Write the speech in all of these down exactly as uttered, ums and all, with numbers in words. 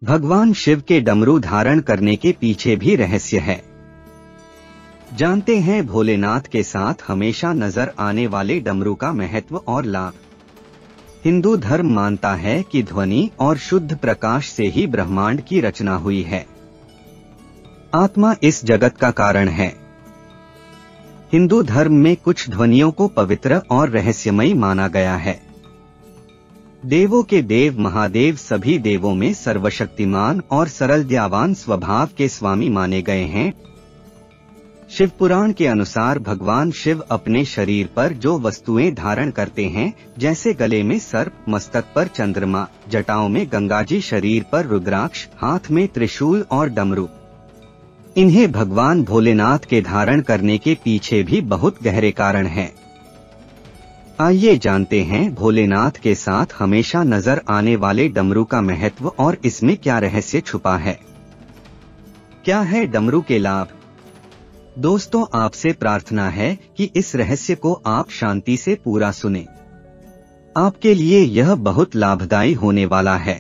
भगवान शिव के डमरू धारण करने के पीछे भी रहस्य है। जानते हैं भोलेनाथ के साथ हमेशा नजर आने वाले डमरू का महत्व और लाभ। हिंदू धर्म मानता है कि ध्वनि और शुद्ध प्रकाश से ही ब्रह्मांड की रचना हुई है। आत्मा इस जगत का कारण है। हिंदू धर्म में कुछ ध्वनियों को पवित्र और रहस्यमयी माना गया है। देवों के देव महादेव सभी देवों में सर्वशक्तिमान और सरल दयावान स्वभाव के स्वामी माने गए हैं। शिव पुराण के अनुसार भगवान शिव अपने शरीर पर जो वस्तुएं धारण करते हैं, जैसे गले में सर्प, मस्तक पर चंद्रमा, जटाओं में गंगाजी, शरीर पर रुद्राक्ष, हाथ में त्रिशूल और डमरू, इन्हें भगवान भोलेनाथ के धारण करने के पीछे भी बहुत गहरे कारण हैं। आइए जानते हैं भोलेनाथ के साथ हमेशा नजर आने वाले डमरू का महत्व और इसमें क्या रहस्य छुपा है। क्या है डमरू के लाभ? दोस्तों, आपसे प्रार्थना है कि इस रहस्य को आप शांति से पूरा सुने। आपके लिए यह बहुत लाभदायी होने वाला है।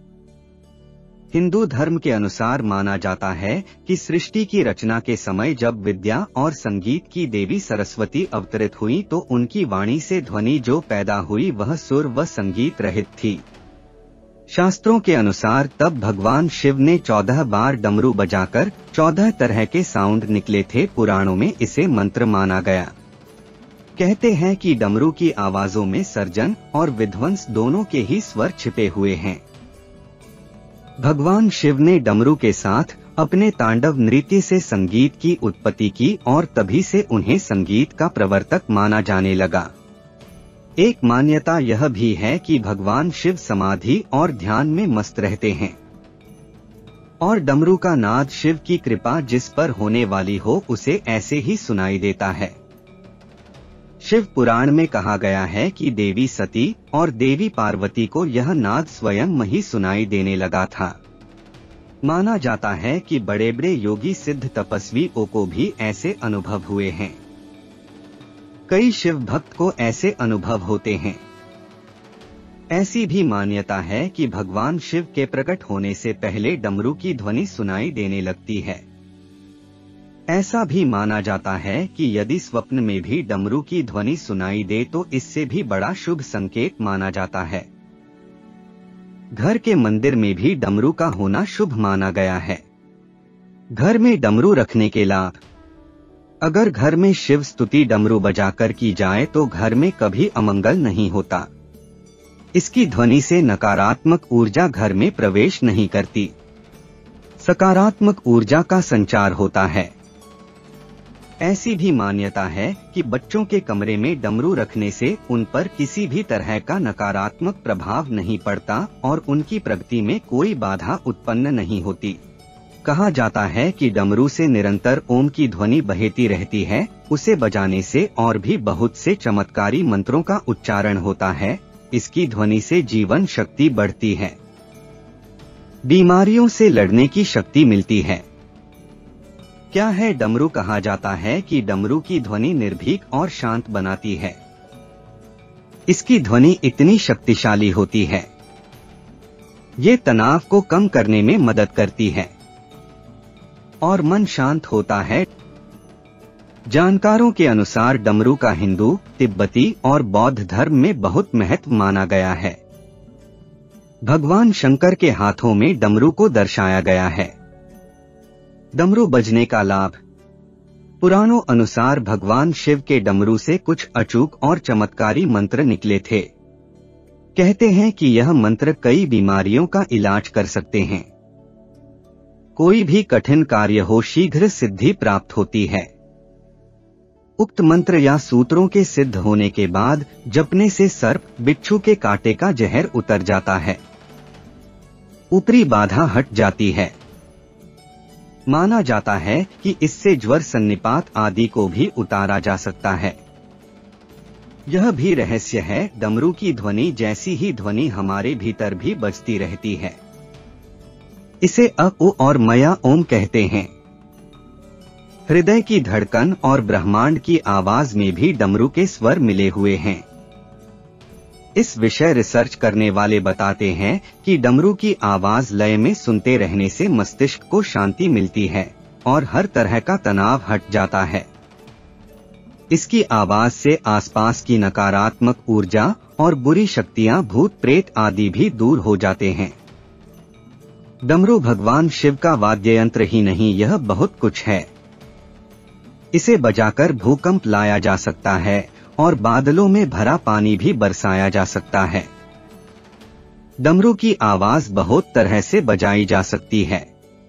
हिंदू धर्म के अनुसार माना जाता है कि सृष्टि की रचना के समय जब विद्या और संगीत की देवी सरस्वती अवतरित हुई तो उनकी वाणी से ध्वनि जो पैदा हुई वह सुर व संगीत रहित थी। शास्त्रों के अनुसार तब भगवान शिव ने चौदह बार डमरू बजाकर चौदह तरह के साउंड निकले थे। पुराणों में इसे मंत्र माना गया। कहते हैं कि डमरू की आवाजों में सर्जन और विध्वंस दोनों के ही स्वर छिपे हुए हैं। भगवान शिव ने डमरू के साथ अपने तांडव नृत्य से संगीत की उत्पत्ति की और तभी से उन्हें संगीत का प्रवर्तक माना जाने लगा। एक मान्यता यह भी है कि भगवान शिव समाधि और ध्यान में मस्त रहते हैं और डमरू का नाद शिव की कृपा जिस पर होने वाली हो उसे ऐसे ही सुनाई देता है। शिव पुराण में कहा गया है कि देवी सती और देवी पार्वती को यह नाद स्वयं ही सुनाई देने लगा था। माना जाता है कि बड़े बड़े योगी सिद्ध तपस्वियों को भी ऐसे अनुभव हुए हैं। कई शिव भक्त को ऐसे अनुभव होते हैं। ऐसी भी मान्यता है कि भगवान शिव के प्रकट होने से पहले डमरू की ध्वनि सुनाई देने लगती है। ऐसा भी माना जाता है कि यदि स्वप्न में भी डमरू की ध्वनि सुनाई दे तो इससे भी बड़ा शुभ संकेत माना जाता है। घर के मंदिर में भी डमरू का होना शुभ माना गया है। घर में डमरू रखने के लाभ। अगर घर में शिव स्तुति डमरू बजाकर की जाए तो घर में कभी अमंगल नहीं होता। इसकी ध्वनि से नकारात्मक ऊर्जा घर में प्रवेश नहीं करती, सकारात्मक ऊर्जा का संचार होता है। ऐसी भी मान्यता है कि बच्चों के कमरे में डमरू रखने से उन पर किसी भी तरह का नकारात्मक प्रभाव नहीं पड़ता और उनकी प्रगति में कोई बाधा उत्पन्न नहीं होती। कहा जाता है कि डमरू से निरंतर ओम की ध्वनि बहती रहती है। उसे बजाने से और भी बहुत से चमत्कारी मंत्रों का उच्चारण होता है। इसकी ध्वनि से जीवन शक्ति बढ़ती है, बीमारियों से लड़ने की शक्ति मिलती है। क्या है डमरू? कहा जाता है कि डमरू की ध्वनि निर्भीक और शांत बनाती है। इसकी ध्वनि इतनी शक्तिशाली होती है, ये तनाव को कम करने में मदद करती है और मन शांत होता है। जानकारों के अनुसार डमरू का हिंदू, तिब्बती और बौद्ध धर्म में बहुत महत्व माना गया है। भगवान शंकर के हाथों में डमरू को दर्शाया गया है। डमरू बजने का लाभ। पुराणों अनुसार भगवान शिव के डमरू से कुछ अचूक और चमत्कारी मंत्र निकले थे। कहते हैं कि यह मंत्र कई बीमारियों का इलाज कर सकते हैं। कोई भी कठिन कार्य हो शीघ्र सिद्धि प्राप्त होती है। उक्त मंत्र या सूत्रों के सिद्ध होने के बाद जपने से सर्प, बिच्छू के कांटे का जहर उतर जाता है, ऊपरी बाधा हट जाती है। माना जाता है कि इससे ज्वर, सन्निपात आदि को भी उतारा जा सकता है। यह भी रहस्य है, डमरू की ध्वनि जैसी ही ध्वनि हमारे भीतर भी बजती रहती है। इसे अ, उ और मया ओम कहते हैं। हृदय की धड़कन और ब्रह्मांड की आवाज में भी डमरू के स्वर मिले हुए हैं। इस विषय रिसर्च करने वाले बताते हैं कि डमरू की आवाज लय में सुनते रहने से मस्तिष्क को शांति मिलती है और हर तरह का तनाव हट जाता है। इसकी आवाज से आसपास की नकारात्मक ऊर्जा और बुरी शक्तियां, भूत प्रेत आदि भी दूर हो जाते हैं। डमरू भगवान शिव का वाद्य यंत्र ही नहीं, यह बहुत कुछ है। इसे बजाकर भूकंप लाया जा सकता है और बादलों में भरा पानी भी बरसाया जा सकता है। डमरू की आवाज बहुत तरह से बजाई जा सकती है,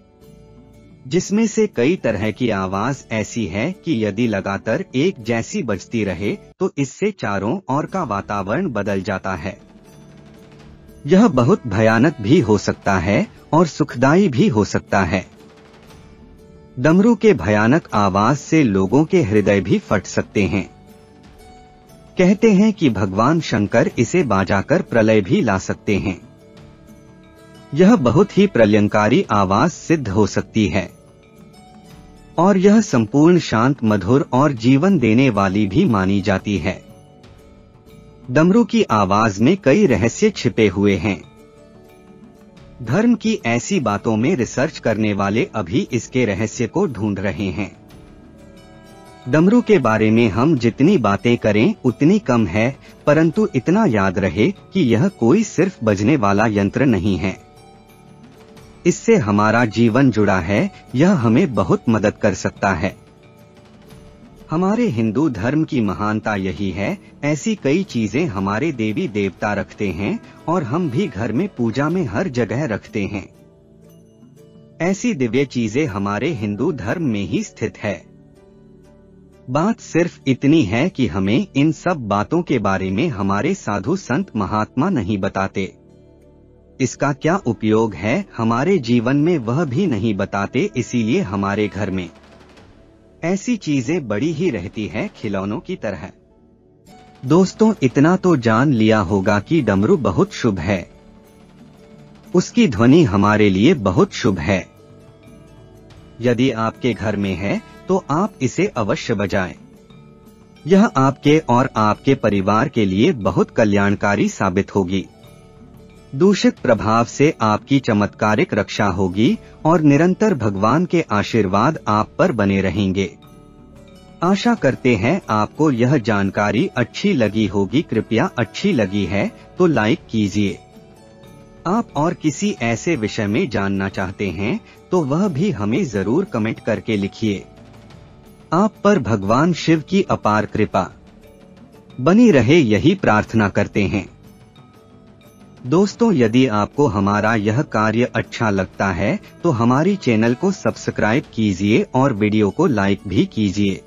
जिसमें से कई तरह की आवाज ऐसी है कि यदि लगातार एक जैसी बजती रहे तो इससे चारों ओर का वातावरण बदल जाता है। यह बहुत भयानक भी हो सकता है और सुखदायी भी हो सकता है। डमरू के भयानक आवाज से लोगों के हृदय भी फट सकते हैं। कहते हैं कि भगवान शंकर इसे बजाकर प्रलय भी ला सकते हैं। यह बहुत ही प्रलयंकारी आवाज सिद्ध हो सकती है और यह संपूर्ण शांत, मधुर और जीवन देने वाली भी मानी जाती है। डमरू की आवाज में कई रहस्य छिपे हुए हैं। धर्म की ऐसी बातों में रिसर्च करने वाले अभी इसके रहस्य को ढूंढ रहे हैं। डमरू के बारे में हम जितनी बातें करें उतनी कम है, परंतु इतना याद रहे कि यह कोई सिर्फ बजने वाला यंत्र नहीं है। इससे हमारा जीवन जुड़ा है, यह हमें बहुत मदद कर सकता है। हमारे हिंदू धर्म की महानता यही है, ऐसी कई चीजें हमारे देवी देवता रखते हैं और हम भी घर में पूजा में हर जगह रखते हैं। ऐसी दिव्य चीजें हमारे हिंदू धर्म में ही स्थित है। बात सिर्फ इतनी है कि हमें इन सब बातों के बारे में हमारे साधु संत महात्मा नहीं बताते। इसका क्या उपयोग है हमारे जीवन में वह भी नहीं बताते, इसीलिए हमारे घर में ऐसी चीजें बड़ी ही रहती है खिलौनों की तरह। दोस्तों, इतना तो जान लिया होगा कि डमरू बहुत शुभ है। उसकी ध्वनि हमारे लिए बहुत शुभ है। यदि आपके घर में है तो आप इसे अवश्य बजाएं। यह आपके और आपके परिवार के लिए बहुत कल्याणकारी साबित होगी। दूषित प्रभाव से आपकी चमत्कारिक रक्षा होगी और निरंतर भगवान के आशीर्वाद आप पर बने रहेंगे। आशा करते हैं आपको यह जानकारी अच्छी लगी होगी। कृपया अच्छी लगी है तो लाइक कीजिए। आप और किसी ऐसे विषय में जानना चाहते हैं तो वह भी हमें जरूर कमेंट करके लिखिए। आप पर भगवान शिव की अपार कृपा बनी रहे, यही प्रार्थना करते हैं। दोस्तों, यदि आपको हमारा यह कार्य अच्छा लगता है तो हमारी चैनल को सब्सक्राइब कीजिए और वीडियो को लाइक भी कीजिए।